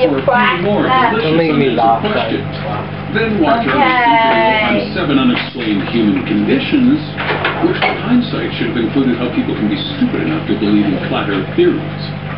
for a few more delicious unanswered questions. Then watch our video on 7 unexplained human conditions, which with hindsight should have included how people can be stupid enough to believe in flat earth theories.